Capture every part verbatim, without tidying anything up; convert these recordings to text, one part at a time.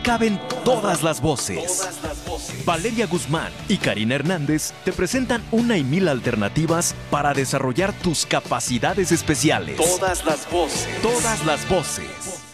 caben todas las voces. Valeria Guzmán y Karina Hernández te presentan una y mil alternativas para desarrollar tus capacidades especiales. Todas las voces. Todas las voces.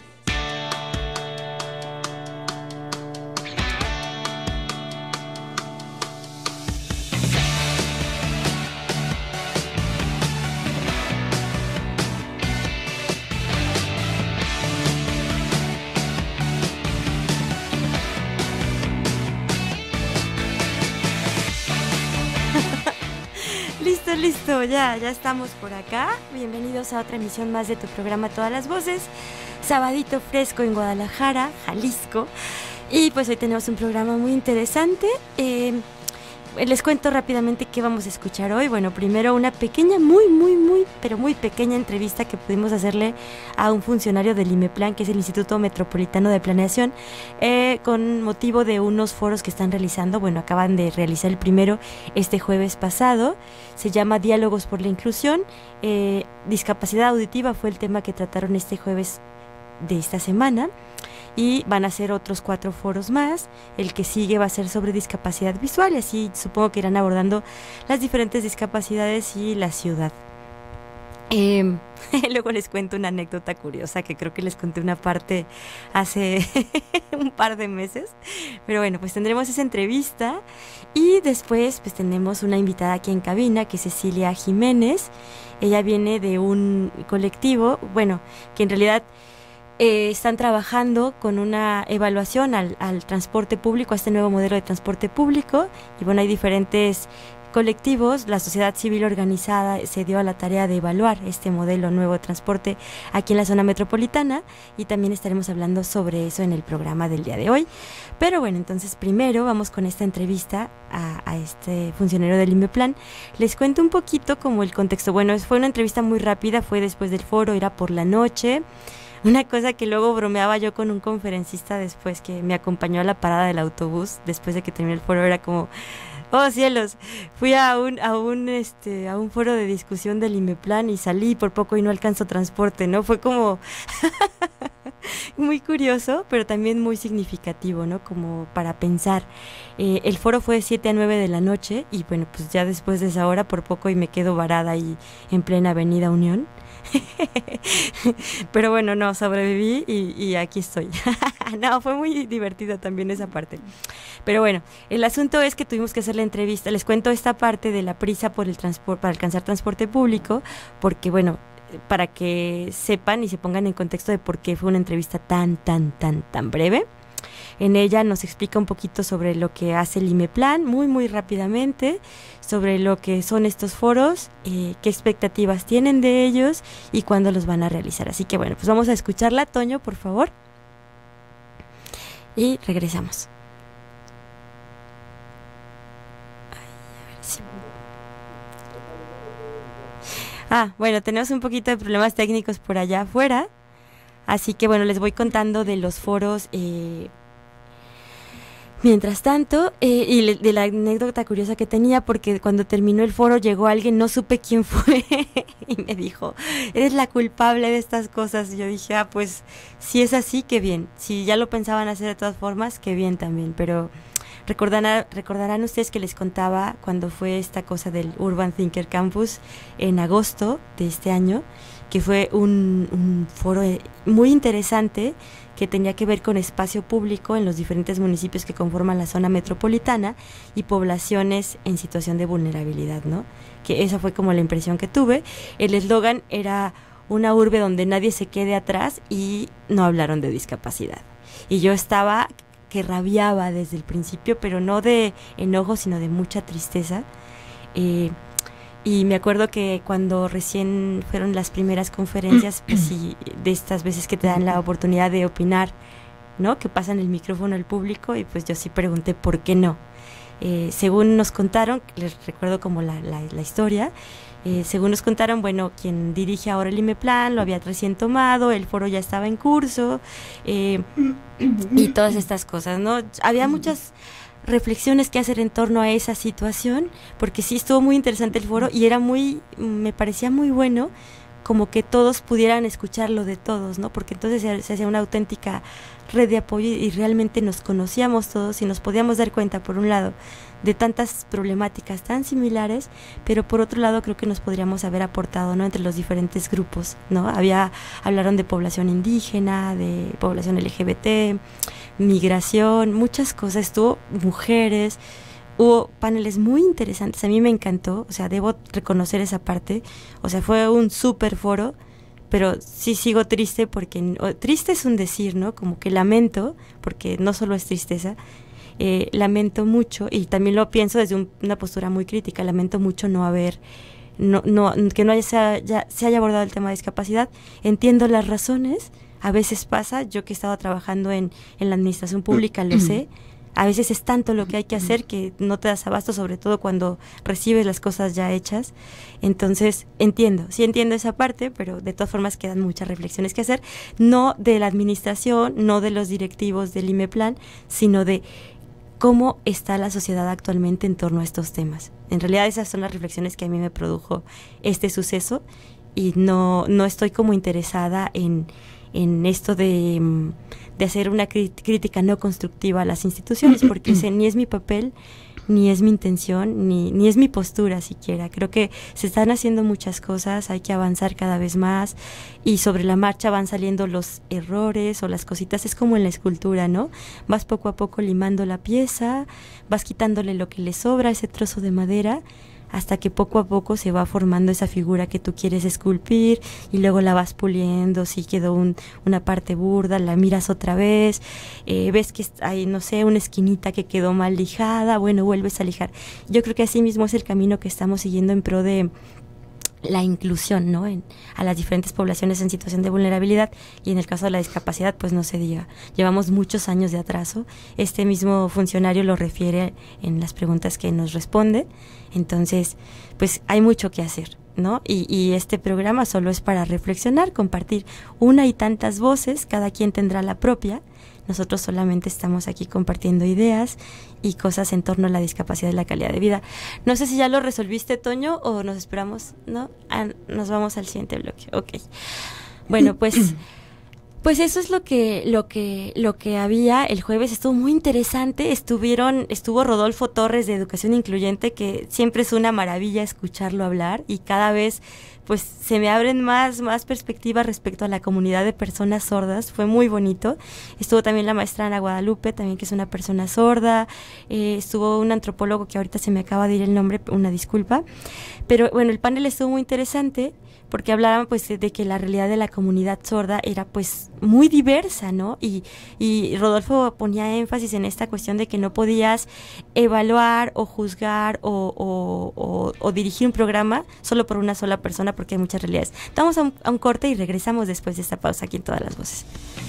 Listo, listo, ya, ya estamos por acá. Bienvenidos a otra emisión más de tu programa Todas las Voces. Sabadito fresco en Guadalajara, Jalisco. Y pues hoy tenemos un programa muy interesante. Eh, les cuento rápidamente qué vamos a escuchar hoy. Bueno, primero una pequeña, muy, muy, muy, pero muy pequeña entrevista que pudimos hacerle a un funcionario del IMEPLAN, que es el Instituto Metropolitano de Planeación, eh, con motivo de unos foros que están realizando. Bueno, acaban de realizar el primero este jueves pasado. Se llama Diálogos por la Inclusión. Eh, discapacidad auditiva fue el tema que trataron este jueves de esta semana. Y van a ser otros cuatro foros más. El que sigue va a ser sobre discapacidad visual, y así supongo que irán abordando las diferentes discapacidades y la ciudad. Eh, luego les cuento una anécdota curiosa que creo que les conté una parte hace un par de meses. Pero bueno, pues tendremos esa entrevista y después pues tenemos una invitada aquí en cabina, que es Cecilia Jiménez. Ella viene de un colectivo, bueno, que en realidad Eh, están trabajando con una evaluación al, al transporte público, a este nuevo modelo de transporte público. Y bueno, hay diferentes colectivos. La sociedad civil organizada se dio a la tarea de evaluar este modelo nuevo de transporte aquí en la zona metropolitana, y también estaremos hablando sobre eso en el programa del día de hoy. Pero bueno, entonces primero vamos con esta entrevista a, a este funcionario del IMEPLAN. Les cuento un poquito como el contexto. Bueno, fue una entrevista muy rápida, fue después del foro, era por la noche. Una cosa que luego bromeaba yo con un conferencista después, que me acompañó a la parada del autobús después de que terminé el foro, era como, oh cielos, fui a un a un este a un foro de discusión del IMEPLAN y salí por poco y no alcanzo transporte, ¿no? Fue como muy curioso, pero también muy significativo, ¿no? Como para pensar. Eh, el foro fue de siete a nueve de la noche y bueno, pues ya después de esa hora por poco y me quedo varada ahí en plena Avenida Unión. Pero bueno, no, sobreviví y, y aquí estoy. No, fue muy divertido también esa parte. Pero bueno, el asunto es que tuvimos que hacer la entrevista. Les cuento esta parte de la prisa por el transporte, para alcanzar transporte público, porque bueno, para que sepan y se pongan en contexto de por qué fue una entrevista tan, tan, tan, tan breve. En ella nos explica un poquito sobre lo que hace el IMEPLAN, muy, muy rápidamente, sobre lo que son estos foros, eh, qué expectativas tienen de ellos y cuándo los van a realizar. Así que bueno, pues vamos a escucharla, Toño, por favor. Y regresamos. Ay, a ver si... Ah, bueno, tenemos un poquito de problemas técnicos por allá afuera. Así que bueno, les voy contando de los foros. Eh, Mientras tanto, eh, y le, de la anécdota curiosa que tenía, porque cuando terminó el foro llegó alguien, no supe quién fue, y me dijo, eres la culpable de estas cosas. Y yo dije, ah, pues si es así, qué bien. Si ya lo pensaban hacer de todas formas, qué bien también. Pero recordarán, recordarán ustedes que les contaba cuando fue esta cosa del Urban Thinker Campus en agosto de este año, que fue un, un foro muy interesante que tenía que ver con espacio público en los diferentes municipios que conforman la zona metropolitana y poblaciones en situación de vulnerabilidad, ¿no? Que esa fue como la impresión que tuve. El eslogan era una urbe donde nadie se quede atrás, y no hablaron de discapacidad. Y yo estaba que rabiaba desde el principio, pero no de enojo, sino de mucha tristeza. Eh, Y me acuerdo que cuando recién fueron las primeras conferencias, pues sí, de estas veces que te dan la oportunidad de opinar, ¿no? Que pasan el micrófono al público, y pues yo sí pregunté por qué no. Eh, según nos contaron, les recuerdo como la, la, la historia, eh, según nos contaron, bueno, quien dirige ahora el IMEPLAN lo había recién tomado, el foro ya estaba en curso, eh, y todas estas cosas, ¿no? Había muchas reflexiones que hacer en torno a esa situación, porque sí estuvo muy interesante el foro y era muy, me parecía muy bueno como que todos pudieran escuchar lo de todos, ¿no? Porque entonces se, se hacía una auténtica red de apoyo y, y realmente nos conocíamos todos y nos podíamos dar cuenta, por un lado, de tantas problemáticas tan similares, pero por otro lado creo que nos podríamos haber aportado, ¿no?, entre los diferentes grupos, ¿no? Había, hablaron de población indígena, de población L G B T, migración, muchas cosas, estuvo mujeres, hubo paneles muy interesantes, a mí me encantó, o sea, debo reconocer esa parte, o sea, fue un súper foro, pero sí sigo triste porque, o, triste es un decir, ¿no?, como que lamento, porque no solo es tristeza, eh, lamento mucho, y también lo pienso desde un, una postura muy crítica, lamento mucho no haber, no, no, que no haya, se, haya, se haya abordado el tema de discapacidad, entiendo las razones, a veces pasa, yo que he estado trabajando en, en la administración pública lo sé, a veces es tanto lo que hay que hacer que no te das abasto, sobre todo cuando recibes las cosas ya hechas. Entonces, entiendo, sí entiendo esa parte, pero de todas formas quedan muchas reflexiones que hacer, no de la administración, no de los directivos del IMEPLAN, sino de cómo está la sociedad actualmente en torno a estos temas. En realidad esas son las reflexiones que a mí me produjo este suceso y no, no estoy como interesada en, en esto de... de hacer una crítica no constructiva a las instituciones, porque ese ni es mi papel, ni es mi intención, ni, ni es mi postura siquiera. Creo que se están haciendo muchas cosas, hay que avanzar cada vez más, y sobre la marcha van saliendo los errores o las cositas, es como en la escultura, ¿no? Vas poco a poco limando la pieza, vas quitándole lo que le sobra, ese trozo de madera, hasta que poco a poco se va formando esa figura que tú quieres esculpir y luego la vas puliendo, si quedó un, una parte burda, la miras otra vez, eh, ves que hay, no sé, una esquinita que quedó mal lijada, bueno, vuelves a lijar. Yo creo que así mismo es el camino que estamos siguiendo en pro de la inclusión, ¿no?, en, a las diferentes poblaciones en situación de vulnerabilidad, y en el caso de la discapacidad, pues no se diga. Llevamos muchos años de atraso, este mismo funcionario lo refiere en las preguntas que nos responde, entonces, pues hay mucho que hacer, ¿no? Y, y este programa solo es para reflexionar, compartir una y tantas voces, cada quien tendrá la propia. Nosotros solamente estamos aquí compartiendo ideas y cosas en torno a la discapacidad y la calidad de vida. No sé si ya lo resolviste, Toño, o nos esperamos, ¿no? Ah, nos vamos al siguiente bloque. Ok. Bueno, pues... Pues eso es lo que, lo que, lo que había el jueves. Estuvo muy interesante. Estuvieron, estuvo Rodolfo Torres de Educación Incluyente, que siempre es una maravilla escucharlo hablar, y cada vez pues se me abren más, más perspectivas respecto a la comunidad de personas sordas. Fue muy bonito. Estuvo también la maestra Ana Guadalupe, también, que es una persona sorda. Eh, estuvo un antropólogo que ahorita se me acaba de ir el nombre, una disculpa. Pero bueno, el panel estuvo muy interesante, porque hablaban pues de, de que la realidad de la comunidad sorda era pues muy diversa, ¿no? Y, y Rodolfo ponía énfasis en esta cuestión de que no podías evaluar o juzgar o, o, o, o dirigir un programa solo por una sola persona, porque hay muchas realidades. Vamos a un, a un corte y regresamos después de esta pausa aquí en Todas las Voces.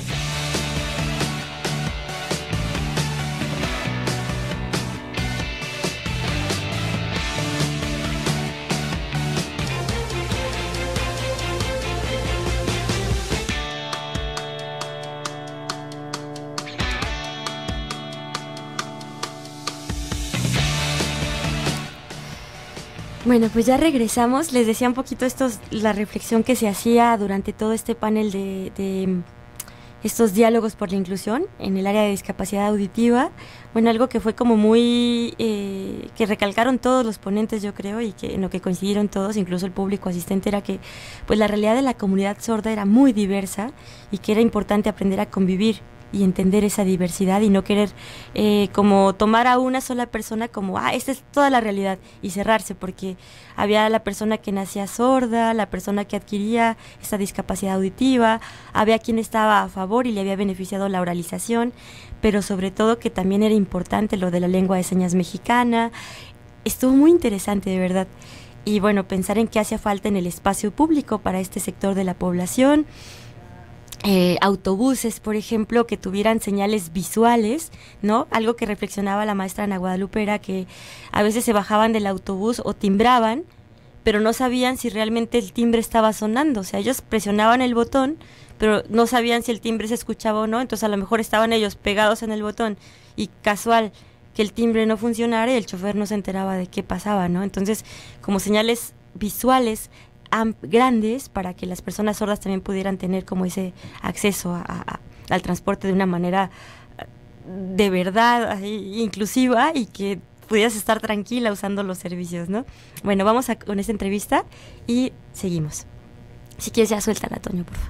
Bueno, pues ya regresamos. Les decía un poquito esto, la reflexión que se hacía durante todo este panel de, de estos diálogos por la inclusión en el área de discapacidad auditiva. Bueno, algo que fue como muy, eh, que recalcaron todos los ponentes, yo creo, y que en lo que coincidieron todos, incluso el público asistente, era que pues la realidad de la comunidad sorda era muy diversa y que era importante aprender a convivir y entender esa diversidad y no querer eh, como tomar a una sola persona como, ah, esta es toda la realidad, y cerrarse, porque había la persona que nacía sorda, la persona que adquiría esa discapacidad auditiva, había quien estaba a favor y le había beneficiado la oralización, pero sobre todo que también era importante lo de la lengua de señas mexicana. Estuvo muy interesante, de verdad. Y bueno, pensar en qué hacía falta en el espacio público para este sector de la población. Eh, autobuses, por ejemplo, que tuvieran señales visuales, ¿no? Algo que reflexionaba la maestra Ana Guadalupe era que a veces se bajaban del autobús o timbraban, pero no sabían si realmente el timbre estaba sonando. O sea, ellos presionaban el botón, pero no sabían si el timbre se escuchaba o no, entonces a lo mejor estaban ellos pegados en el botón y casual que el timbre no funcionara y el chofer no se enteraba de qué pasaba, ¿no? Entonces, como señales visuales grandes para que las personas sordas también pudieran tener como ese acceso a, a, al transporte de una manera de verdad inclusiva y que pudieras estar tranquila usando los servicios, ¿no? Bueno, vamos a, con esta entrevista y seguimos. Si quieres ya suéltala, Toño, por favor.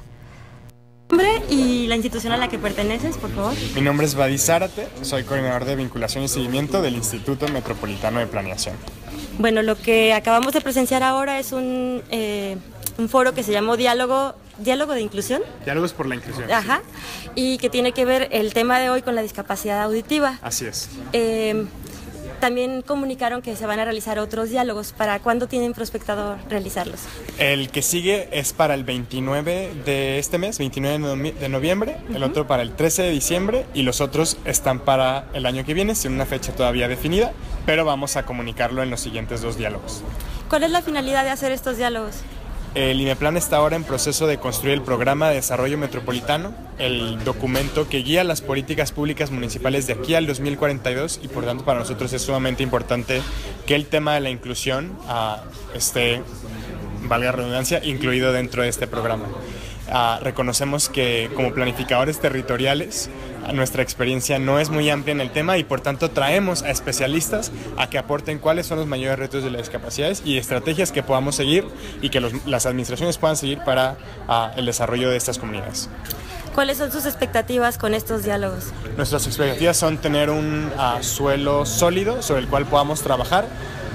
Nombre y la institución a la que perteneces, por favor. Mi nombre es Vadi Zárate, soy coordinador de vinculación y seguimiento del Instituto Metropolitano de Planeación. Bueno, lo que acabamos de presenciar ahora es un, eh, un foro que se llamó Diálogo, Diálogo de Inclusión. Diálogos por la Inclusión. Ajá, y que tiene que ver el tema de hoy con la discapacidad auditiva. Así es. Eh, También comunicaron que se van a realizar otros diálogos. ¿Para cuándo tienen prospectado realizarlos? El que sigue es para el veintinueve de este mes, veintinueve de noviembre, uh-huh. El otro para el trece de diciembre y los otros están para el año que viene, sin una fecha todavía definida, pero vamos a comunicarlo en los siguientes dos diálogos. ¿Cuál es la finalidad de hacer estos diálogos? El IMEPLAN está ahora en proceso de construir el Programa de Desarrollo Metropolitano, el documento que guía las políticas públicas municipales de aquí al dos mil cuarenta y dos y por tanto para nosotros es sumamente importante que el tema de la inclusión uh, esté, valga la redundancia, incluido dentro de este programa. Uh, reconocemos que como planificadores territoriales nuestra experiencia no es muy amplia en el tema y por tanto traemos a especialistas a que aporten cuáles son los mayores retos de las discapacidades y estrategias que podamos seguir y que los, las administraciones puedan seguir para uh, el desarrollo de estas comunidades. ¿Cuáles son sus expectativas con estos diálogos? Nuestras expectativas son tener un uh, suelo sólido sobre el cual podamos trabajar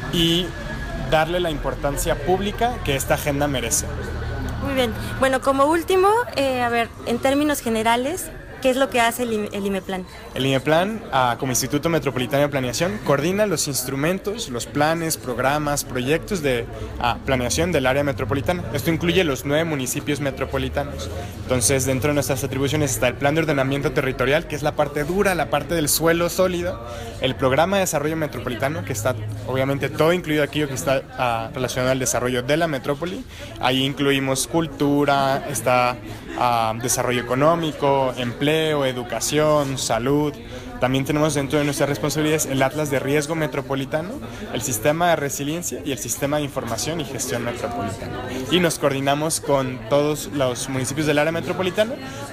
y darle la importancia pública que esta agenda merece. Muy bien. Bueno, como último, eh, a ver, en términos generales, ¿qué es lo que hace el, el IMEPLAN? El IMEPLAN, uh, como Instituto Metropolitano de Planeación, coordina los instrumentos, los planes, programas, proyectos de uh, planeación del área metropolitana. Esto incluye los nueve municipios metropolitanos. Entonces, dentro de nuestras atribuciones está el Plan de Ordenamiento Territorial, que es la parte dura, la parte del suelo sólido, el Programa de Desarrollo Metropolitano, que está obviamente todo incluido aquello que está uh, relacionado al desarrollo de la metrópoli. Ahí incluimos cultura, está uh, desarrollo económico, empleo, educación, salud. También tenemos dentro de nuestras responsabilidades el Atlas de Riesgo Metropolitano, el Sistema de Resiliencia y el Sistema de Información y Gestión Metropolitana. Y nos coordinamos con todos los municipios del área metropolitana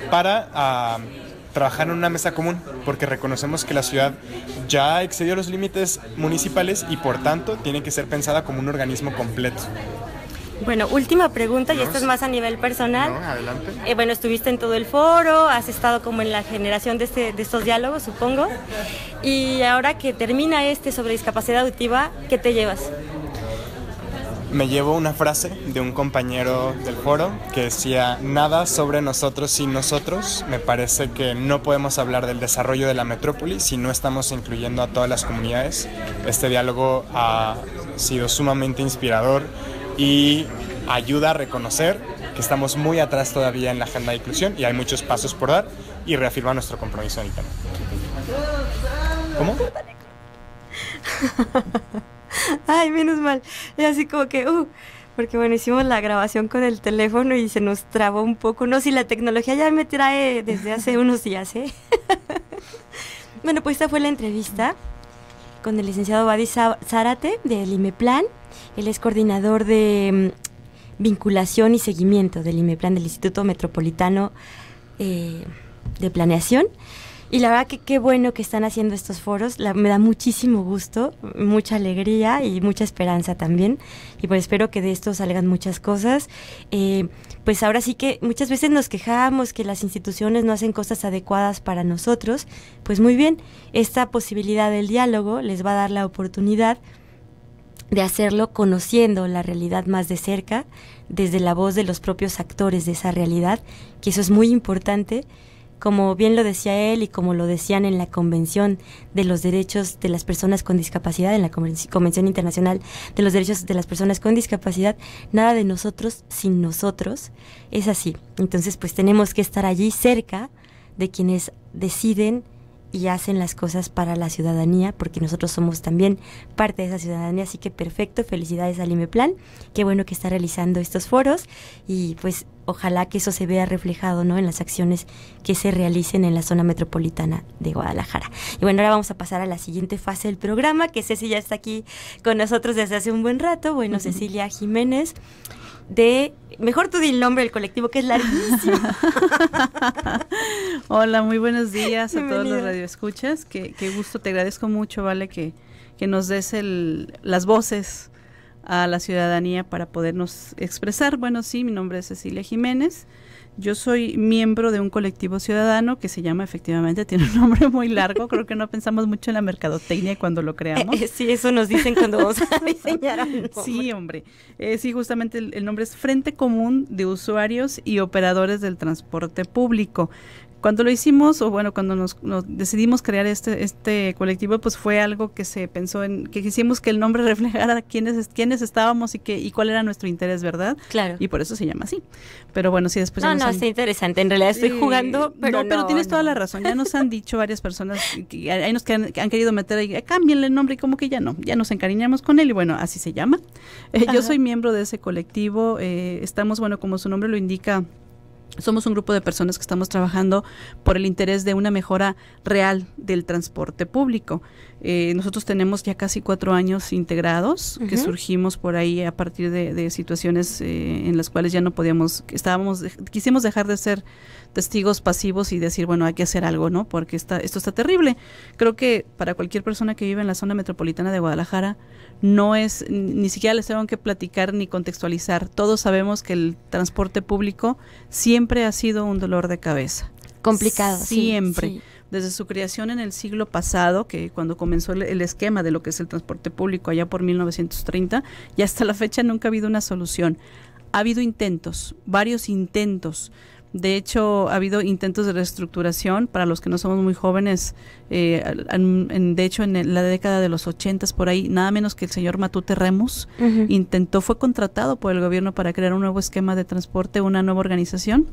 para uh, trabajar en una mesa común, porque reconocemos que la ciudad ya excedió los límites municipales y por tanto tiene que ser pensada como un organismo completo. Bueno, última pregunta, y esto es más a nivel personal. No, adelante. Eh, bueno, estuviste en todo el foro, has estado como en la generación de, este, de estos diálogos, supongo. Y ahora que termina este sobre discapacidad auditiva, ¿qué te llevas? Me llevo una frase de un compañero del foro que decía: nada sobre nosotros sin nosotros. Me parece que no podemos hablar del desarrollo de la metrópoli si no estamos incluyendo a todas las comunidades. Este diálogo ha sido sumamente inspirador y ayuda a reconocer que estamos muy atrás todavía en la agenda de inclusión y hay muchos pasos por dar y reafirma nuestro compromiso en el tema. ¿Cómo? Ay, menos mal. Y así como que, uh, porque bueno, hicimos la grabación con el teléfono y se nos trabó un poco. No, si la tecnología ya me trae desde hace unos días, ¿eh? Bueno, pues esta fue la entrevista con el licenciado Vadi Zárate del IMEPLAN. Él es coordinador de um, vinculación y seguimiento del IMEPLAN, del Instituto Metropolitano eh, de Planeación. Y la verdad que qué bueno que están haciendo estos foros, la, me da muchísimo gusto, mucha alegría y mucha esperanza también. Y pues espero que de esto salgan muchas cosas. Eh, pues ahora sí que muchas veces nos quejamos que las instituciones no hacen cosas adecuadas para nosotros. Pues muy bien, esta posibilidad del diálogo les va a dar la oportunidad de hacerlo conociendo la realidad más de cerca, desde la voz de los propios actores de esa realidad, que eso es muy importante. Como bien lo decía él y como lo decían en la Convención de los Derechos de las Personas con Discapacidad, en la Convención Internacional de los Derechos de las Personas con Discapacidad, nada de nosotros sin nosotros, es así. Entonces, pues tenemos que estar allí cerca de quienes deciden y hacen las cosas para la ciudadanía, porque nosotros somos también parte de esa ciudadanía, así que perfecto, felicidades al IMEPLAN, qué bueno que está realizando estos foros y pues ojalá que eso se vea reflejado, ¿no?, en las acciones que se realicen en la zona metropolitana de Guadalajara. Y bueno, ahora vamos a pasar a la siguiente fase del programa, que Ceci ya está aquí con nosotros desde hace un buen rato. Bueno, uh-huh. Cecilia Jiménez, de, mejor tú di el nombre del colectivo, que es larguísimo. Hola, muy buenos días a Bienvenida. Todos los radioescuchas, qué, qué gusto, te agradezco mucho, Vale, que, que nos des el, las voces a la ciudadanía para podernos expresar. Bueno, sí, mi nombre es Cecilia Jiménez, yo soy miembro de un colectivo ciudadano que se llama, efectivamente, tiene un nombre muy largo, creo que no pensamos mucho en la mercadotecnia cuando lo creamos. Eh, eh, sí, eso nos dicen cuando vamos a diseñar algo. Sí, hombre, eh, sí, justamente el, el nombre es Frente Común de Usuarios y Operadores del Transporte Público. Cuando lo hicimos, o bueno, cuando nos, nos decidimos crear este este colectivo, pues fue algo que se pensó en, que quisimos que el nombre reflejara quiénes, quiénes estábamos y que y cuál era nuestro interés, ¿verdad? Claro. Y por eso se llama así. Pero bueno, sí, después... No, ya nos no, han... está interesante, en realidad estoy jugando, pero no. pero no, tienes no. toda la razón, ya nos han dicho varias personas, que ahí nos que han, que han querido meter ahí, cámbienle el nombre, y como que ya no, ya nos encariñamos con él, y bueno, así se llama. Eh, yo soy miembro de ese colectivo, eh, estamos, bueno, como su nombre lo indica, somos un grupo de personas que estamos trabajando por el interés de una mejora real del transporte público. Eh, nosotros tenemos ya casi cuatro años integrados, uh-huh. que surgimos por ahí a partir de, de situaciones eh, en las cuales ya no podíamos, estábamos, quisimos dejar de ser testigos pasivos y decir, bueno, hay que hacer algo, ¿no? Porque está, esto está terrible. Creo que para cualquier persona que vive en la zona metropolitana de Guadalajara, no es, ni siquiera les tengo que platicar ni contextualizar. Todos sabemos que el transporte público siempre ha sido un dolor de cabeza. Complicado. Siempre. Sí, sí. Desde su creación en el siglo pasado, que cuando comenzó el, el esquema de lo que es el transporte público allá por mil novecientos treinta, y hasta la fecha nunca ha habido una solución. Ha habido intentos, varios intentos. De hecho, ha habido intentos de reestructuración para los que no somos muy jóvenes. Eh, en, en, de hecho, en la década de los ochentas, por ahí, nada menos que el señor Matute Remus uh-huh. intentó, fue contratado por el gobierno para crear un nuevo esquema de transporte, una nueva organización.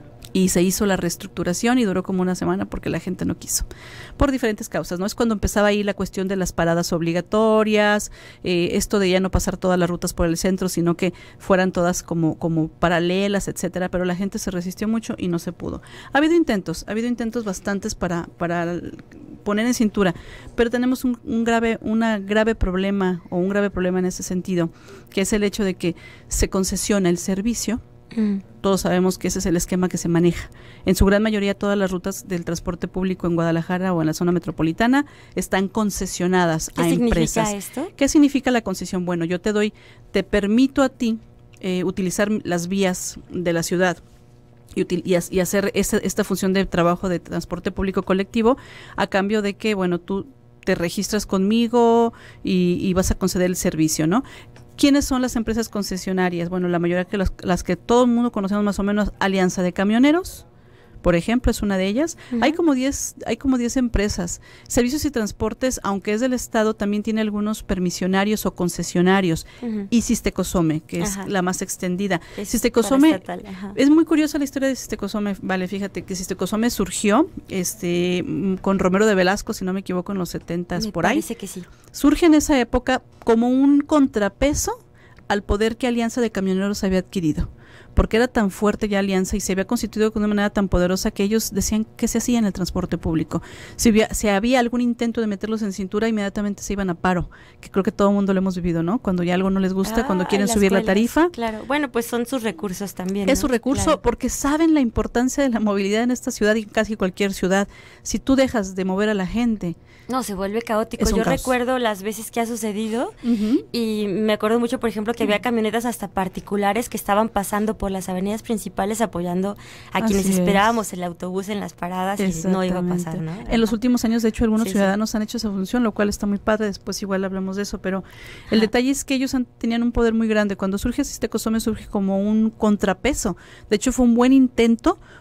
Y se hizo la reestructuración y duró como una semana porque la gente no quiso, por diferentes causas, ¿no? Es cuando empezaba ahí la cuestión de las paradas obligatorias, eh, esto de ya no pasar todas las rutas por el centro, sino que fueran todas como, como paralelas, etcétera, pero la gente se resistió mucho y no se pudo. Ha habido intentos, ha habido intentos bastantes para, para poner en cintura, pero tenemos un, un grave, una grave problema o un grave problema en ese sentido, que es el hecho de que se concesiona el servicio. Mm. Todos sabemos que ese es el esquema que se maneja. En su gran mayoría todas las rutas del transporte público en Guadalajara o en la zona metropolitana están concesionadas a empresas. ¿Qué significa esto? ¿Qué significa la concesión? Bueno, yo te doy, te permito a ti eh, utilizar las vías de la ciudad y, util, y, y hacer esta, esta función de trabajo de transporte público colectivo a cambio de que, bueno, tú te registras conmigo y, y vas a conceder el servicio, ¿no? ¿Quiénes son las empresas concesionarias? Bueno, la mayoría que las, las que todo el mundo conocemos más o menos, Alianza de Camioneros, por ejemplo, es una de ellas. Uh-huh. Hay como diez, hay como diez empresas. Servicios y Transportes, aunque es del Estado, también tiene algunos permisionarios o concesionarios. Uh-huh. Y Sistecosome, que es Ajá. la más extendida. Es Sistecosome, es muy curiosa la historia de Sistecosome. Vale, fíjate que Sistecosome surgió este con Romero de Velasco, si no me equivoco, en los setentas, por ahí. Me parece que sí. Surge en esa época como un contrapeso al poder que Alianza de Camioneros había adquirido, porque era tan fuerte ya Alianza y se había constituido de una manera tan poderosa que ellos decían que se hacía en el transporte público. Si había, si había algún intento de meterlos en cintura, inmediatamente se iban a paro, que creo que todo el mundo lo hemos vivido, ¿no? Cuando ya algo no les gusta, ah, cuando quieren subir escuelas, la tarifa. Claro, bueno, pues son sus recursos también, Es ¿no? su recurso, claro. Porque saben la importancia de la movilidad en esta ciudad y casi cualquier ciudad. Si tú dejas de mover a la gente... No, se vuelve caótico. Yo caos. recuerdo las veces que ha sucedido uh-huh. y me acuerdo mucho, por ejemplo, que había camionetas hasta particulares que estaban pasando por las avenidas principales apoyando a Así quienes es. esperábamos el autobús en las paradas y no iba a pasar, ¿no? En los últimos años, de hecho, algunos sí, ciudadanos sí. han hecho esa función, lo cual está muy padre, después igual hablamos de eso, pero el Ajá. detalle es que ellos han, tenían un poder muy grande. Cuando surge Sistecosome surge como un contrapeso. De hecho, fue un buen intento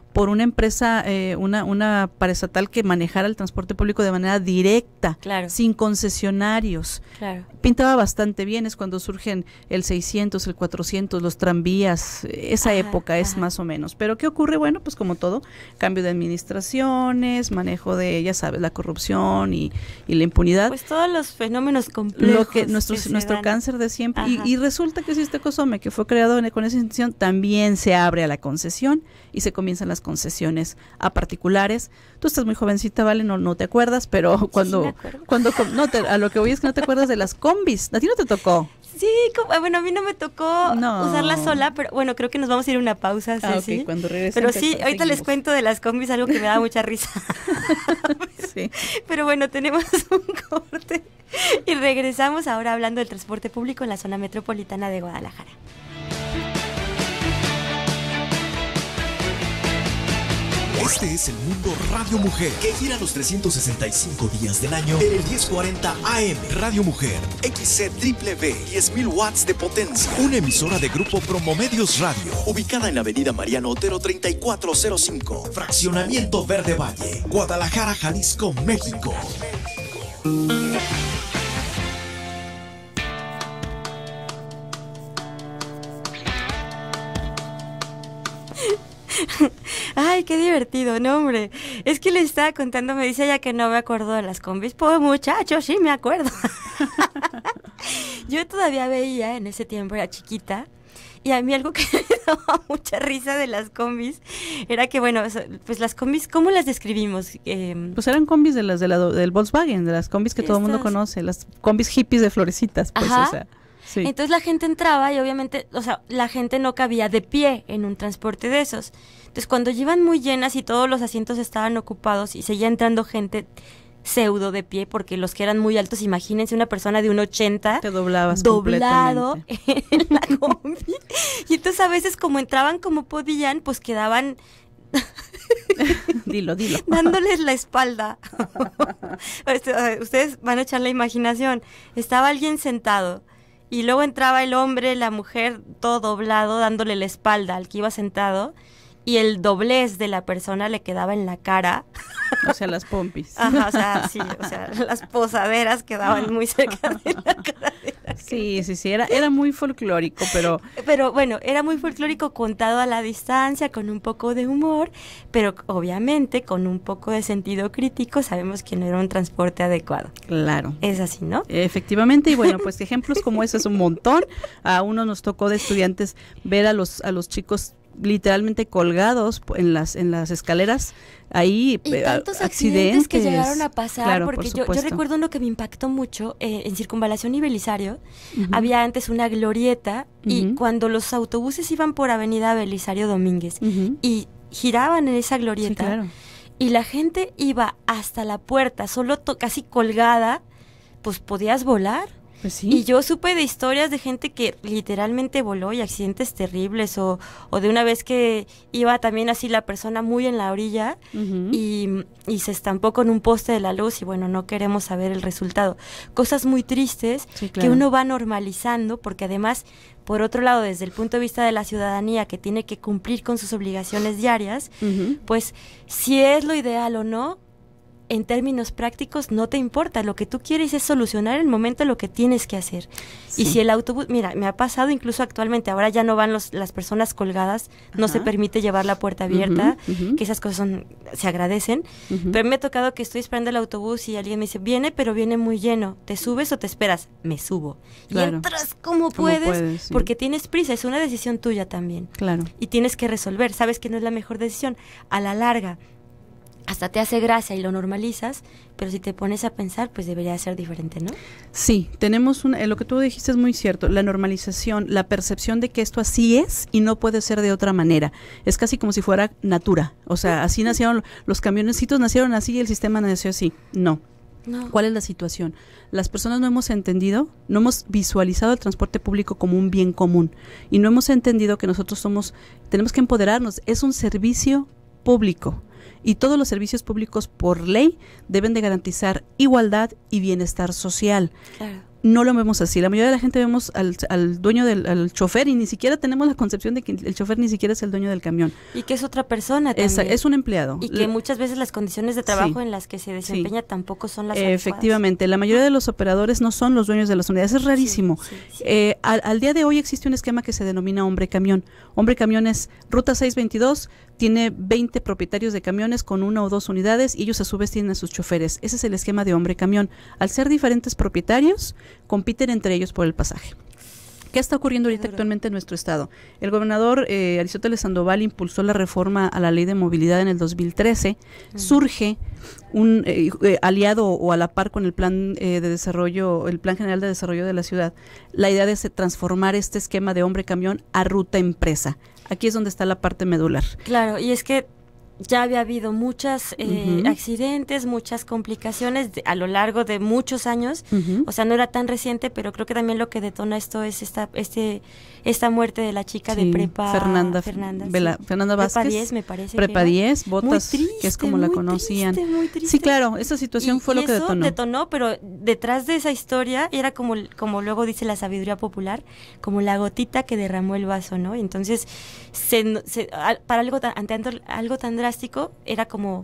por una empresa, eh, una, una paraestatal que manejara el transporte público de manera directa, claro. sin concesionarios. Claro. Pintaba bastante bien, es cuando surgen el seiscientos, el cuatrocientos, los tranvías, esa Ajá, época es ajá. más o menos. Pero ¿qué ocurre? Bueno, pues como todo, cambio de administraciones, manejo de, ya sabes, la corrupción y, y la impunidad. Pues todos los fenómenos complejos. Lo que nuestro, que se nuestro dan. cáncer de siempre. Y, Ajá. y resulta que Siste Cosome, que fue creado en- con esa intención, también se abre a la concesión y se comienzan las concesiones a particulares. Tú estás muy jovencita, ¿vale? No, no te acuerdas, pero cuando, me acuerdo. cuando com- no te- a lo que voy es que no te acuerdas de las combis. A ti no te tocó. Sí, como- bueno, a mí no me tocó No. usarla sola, pero bueno, creo que nos vamos a ir a una pausa, Ah, Ceci. ok, cuando regresen. Pero te- sí, ahorita les seguimos. cuento de las combis algo que me da mucha risa. Sí. Pero bueno, tenemos un corte y regresamos ahora hablando del transporte público en la zona metropolitana de Guadalajara. Este es el Mundo Radio Mujer, que gira los trescientos sesenta y cinco días del año en el diez cuarenta A M. Radio Mujer, X C W W, diez mil watts de potencia. Una emisora de Grupo Promomedios Radio, ubicada en la avenida Mariano Otero treinta y cuatro cero cinco, Fraccionamiento Verde Valle, Guadalajara, Jalisco, México. Ay, qué divertido, no, hombre. Es que le estaba contando, me dice ella que no me acuerdo de las combis. Pues muchacho, sí me acuerdo. Yo todavía veía, en ese tiempo era chiquita, y a mí algo que me daba mucha risa de las combis era que, bueno, eso, pues las combis, ¿cómo las describimos? Eh, Pues eran combis de las de la, do- del Volkswagen, de las combis que todo el mundo Estas- conoce, las combis hippies de florecitas, pues, Ajá. o sea, sí. Entonces la gente entraba y obviamente, o sea, la gente no cabía de pie en un transporte de esos. Entonces cuando iban muy llenas y todos los asientos estaban ocupados y seguía entrando gente pseudo de pie, porque los que eran muy altos, imagínense una persona de un ochenta Te doblabas doblado completamente. en la combi. Y entonces a veces como entraban como podían, pues quedaban Dilo, dilo. dándoles la espalda. Este, Ustedes van a echar la imaginación. Estaba alguien sentado y luego entraba el hombre, la mujer, todo doblado, dándole la espalda al que iba sentado, y el doblez de la persona le quedaba en la cara. O sea, las pompis. Ajá, o sea, sí, o sea, las posaderas quedaban muy cerca de la cara de la Sí, sí, sí, era, era muy folclórico, pero Pero bueno, era muy folclórico contado a la distancia, con un poco de humor, pero obviamente con un poco de sentido crítico. Sabemos que no era un transporte adecuado. claro. Es así, ¿no? Efectivamente, y bueno, pues ejemplos como ese es un montón. A uno nos tocó de estudiantes ver a los a los chicos literalmente colgados en las en las escaleras ahí, Y eh, tantos accidentes accidentes que llegaron a pasar, Claro, porque por yo, yo supuesto. recuerdo uno que me impactó mucho, eh, en Circunvalación y Belisario, Ujú. había antes una glorieta, y Ujú. cuando los autobuses iban por Avenida Belisario Domínguez Ujú. y giraban en esa Sí, glorieta, claro. y la gente iba hasta la puerta, solo to- casi colgada, pues podías volar. Pues sí. Y yo supe de historias de gente que literalmente voló y accidentes terribles, o, o de una vez que iba también así la persona muy en la orilla Ujú. y, y se estampó con un poste de la luz, y bueno, no queremos saber el resultado. Cosas muy tristes Sí, que claro. uno va normalizando, porque además, por otro lado, desde el punto de vista de la ciudadanía, que tiene que cumplir con sus obligaciones diarias, Ujú. pues si es lo ideal o no, en términos prácticos no te importa. Lo que tú quieres es solucionar en el momento lo que tienes que hacer. Sí. Y si el autobús, mira, me ha pasado incluso actualmente, ahora ya no van los, las personas colgadas, no se Ajá. permite llevar la puerta abierta, Ujú, ujú. que esas cosas son, se agradecen, Ujú. pero me ha tocado que estoy esperando el autobús y alguien me dice, viene, pero viene muy lleno, ¿te subes o te esperas? Me subo. Claro. Y entras como Como puedes, puedes, sí. porque tienes prisa, es una decisión tuya también. Claro. Y tienes que resolver, sabes que no es la mejor decisión. A la larga, hasta te hace gracia y lo normalizas, pero si te pones a pensar, pues debería ser diferente, ¿no? Sí, tenemos una, eh, lo que tú dijiste es muy cierto, la normalización, la percepción de que esto así es y no puede ser de otra manera. Es casi como si fuera natura, o sea, así nacieron los camionecitos, nacieron así y el sistema nació así. No. No. ¿Cuál es la situación? Las personas no hemos entendido, no hemos visualizado el transporte público como un bien común y no hemos entendido que nosotros somos, tenemos que empoderarnos, es un servicio público. Y todos los servicios públicos por ley deben de garantizar igualdad y bienestar social. Claro. no lo vemos así. La mayoría de la gente vemos al, al dueño del al chofer y ni siquiera tenemos la concepción de que el chofer ni siquiera es el dueño del camión. Y que es otra persona también. Es, es un empleado. Y que muchas veces las condiciones de trabajo sí, en las que se desempeña sí. tampoco son las Efectivamente, adecuadas. La mayoría de los operadores no son los dueños de las unidades. Es rarísimo. Sí, sí, sí. Eh, al, al día de hoy existe un esquema que se denomina hombre camión. Hombre camión es Ruta seiscientos veintidós, tiene veinte propietarios de camiones con una o dos unidades y ellos a su vez tienen a sus choferes. Ese es el esquema de hombre camión. Al ser diferentes propietarios, compiten entre ellos por el pasaje. ¿Qué está ocurriendo ahorita actualmente en nuestro estado? El gobernador eh, Aristóteles Sandoval impulsó la reforma a la ley de movilidad en el dos mil trece. Mm. Surge un eh, eh, aliado o a la par con el plan eh, de desarrollo, el plan general de desarrollo de la ciudad, la idea de transformar este esquema de hombre camión a ruta empresa. Aquí es donde está la parte medular. Claro, y es que ya había habido muchos eh, uh-huh. accidentes, muchas complicaciones de, a lo largo de muchos años, uh-huh. o sea, no era tan reciente, pero creo que también lo que detona esto es esta este esta muerte de la chica sí, de prepa Fernanda, Fernanda, Vela, sí. Fernanda Vázquez, prepa diez me parece prepa diez, Botas, triste, que es como la conocían. Triste, muy triste. Sí, claro, esa situación y, fue y lo que eso detonó. detonó, pero detrás de esa historia era como como luego dice la sabiduría popular, como la gotita que derramó el vaso, ¿no? Entonces, se, se, para algo tan, ante algo tan drástico era como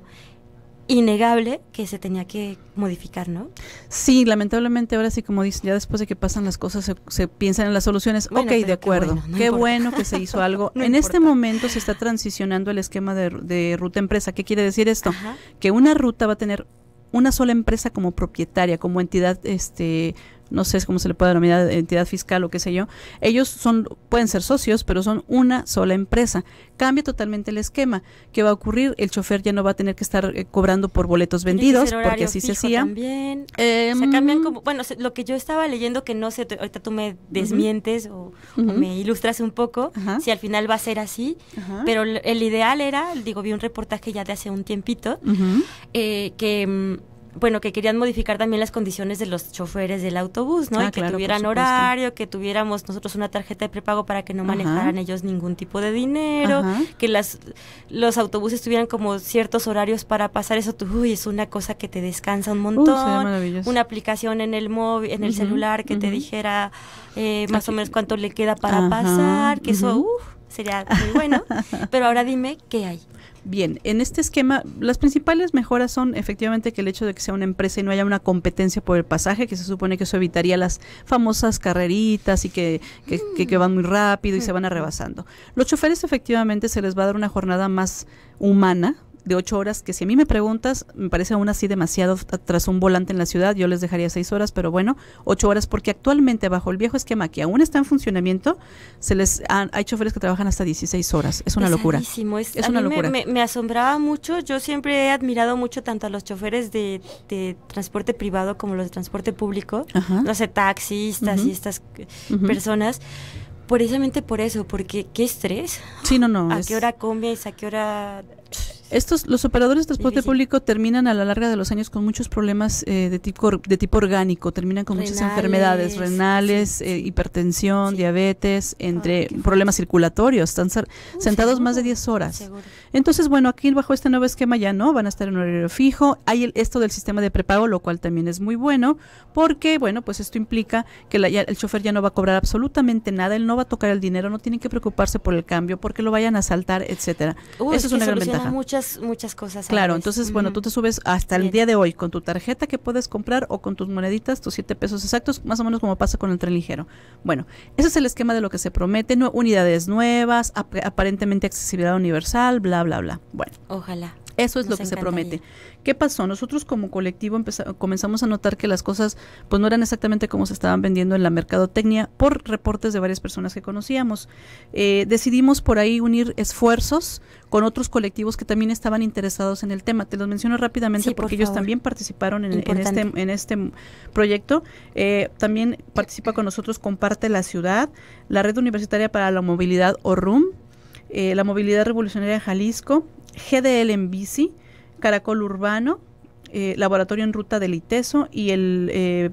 innegable que se tenía que modificar, ¿no? Sí, lamentablemente ahora sí, como dicen, ya después de que pasan las cosas se, se piensan en las soluciones. Bueno, ok, de acuerdo, qué bueno, no qué bueno que se hizo algo. no en importa. Este momento se está transicionando el esquema de, de ruta empresa. ¿Qué quiere decir esto? Ajá. Que una ruta va a tener una sola empresa como propietaria, como entidad, este... no sé cómo se le puede denominar, entidad fiscal o qué sé yo. Ellos son pueden ser socios, pero son una sola empresa. Cambia totalmente el esquema. ¿Qué va a ocurrir? El chofer ya no va a tener que estar eh, cobrando por boletos vendidos, porque así se hacía. También. Eh, o sea, cambian como, bueno, lo que yo estaba leyendo, que no sé, ahorita tú me desmientes uh-huh. o, uh-huh. o me ilustras un poco, uh-huh. si al final va a ser así, uh-huh. pero el, el ideal era, digo, vi un reportaje ya de hace un tiempito, uh-huh. eh, que... bueno, que querían modificar también las condiciones de los choferes del autobús, ¿no? Ah, y que claro, tuvieran horario, que tuviéramos nosotros una tarjeta de prepago para que no manejaran Ajá. ellos ningún tipo de dinero, Ajá. que las los autobuses tuvieran como ciertos horarios para pasar eso. Tú, uy, es una cosa que te descansa un montón. Uh, una aplicación en el móvil, en el uh-huh, celular que uh-huh. te dijera eh, más Aquí. o menos cuánto le queda para Ajá, pasar, que uh-huh. eso uh, sería muy bueno. Pero ahora dime, ¿qué hay? Bien, en este esquema, las principales mejoras son efectivamente que el hecho de que sea una empresa y no haya una competencia por el pasaje, que se supone que eso evitaría las famosas carreritas y que, que, mm. que, que van muy rápido y mm. se van rebasando. Los choferes efectivamente se les va a dar una jornada más humana, de ocho horas, que si a mí me preguntas, me parece aún así demasiado tras un volante en la ciudad. Yo les dejaría seis horas, pero bueno, ocho horas, porque actualmente bajo el viejo esquema que aún está en funcionamiento, se les han, hay choferes que trabajan hasta dieciséis horas. Es una locura. Es, es a una mí locura. Me, me, me asombraba mucho. Yo siempre he admirado mucho tanto a los choferes de, de transporte privado como los de transporte público, Ajá. no sé, taxistas uh-huh. y estas uh-huh. personas. Precisamente por eso, porque qué estrés. Sí, no, no. ¿A es... qué hora comes? ¿A qué hora...? Estos, los operadores de transporte Difícil. público terminan a la larga de los años con muchos problemas eh, de tipo de tipo orgánico, terminan con renales, muchas enfermedades renales, sí. eh, hipertensión, sí. diabetes, entre oh, problemas circulatorios, están uh, sentados seguro, más de diez horas. Seguro. Entonces, bueno, aquí bajo este nuevo esquema ya no, van a estar en horario fijo. Hay el, esto del sistema de prepago, lo cual también es muy bueno, porque, bueno, pues esto implica que la, ya, el chofer ya no va a cobrar absolutamente nada, él no va a tocar el dinero, no tiene que preocuparse por el cambio, porque lo vayan a asaltar, etcétera. Uh, Eso es, es una gran ventaja. Muchas, muchas cosas. Claro, entonces, uh-huh. bueno, tú te subes hasta el Bien. día de hoy con tu tarjeta que puedes comprar o con tus moneditas, tus siete pesos exactos, más o menos como pasa con el tren ligero. Bueno, ese es el esquema de lo que se promete, no, unidades nuevas, ap- aparentemente accesibilidad universal, bla, bla, bla. Bueno. Ojalá. Eso es Nos lo que encantaría. se promete. ¿Qué pasó? Nosotros como colectivo empeza- comenzamos a notar que las cosas pues no eran exactamente como se estaban vendiendo en la mercadotecnia por reportes de varias personas que conocíamos. Eh, decidimos por ahí unir esfuerzos con otros colectivos que también estaban interesados en el tema. Te los menciono rápidamente sí, porque por ellos también participaron en, en, este, en este proyecto. Eh, también participa con nosotros Comparte la Ciudad, la Red Universitaria para la Movilidad o R U M, eh, la Movilidad Revolucionaria Jalisco, G D L en bici, Caracol Urbano, eh, Laboratorio en Ruta del ITESO y el eh,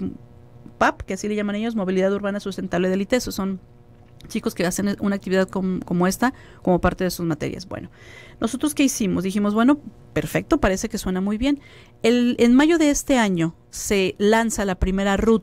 P A P, que así le llaman ellos, Movilidad Urbana Sustentable del ITESO. Son chicos que hacen una actividad com, como esta, como parte de sus materias. Bueno, ¿nosotros qué hicimos? Dijimos, bueno, perfecto, parece que suena muy bien. El, en mayo de este año se lanza la primera ruta